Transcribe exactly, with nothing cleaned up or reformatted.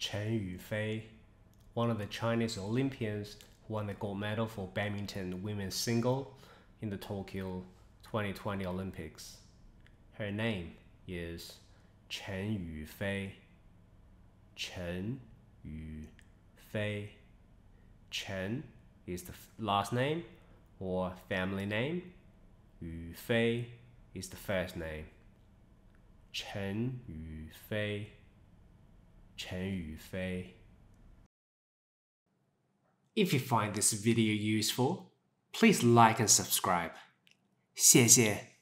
Chen Yu Fei, one of the Chinese Olympians who won the gold medal for badminton women's single in the Tokyo twenty twenty Olympics. Her name is Chén Yǔ Fēi. Chén Yǔ Fēi. Chen is the last name or family name. Yǔ Fei is the first name. Chén Yǔ Fēi. Chén Yǔ Fēi. If you find this video useful, please like and subscribe. 谢谢。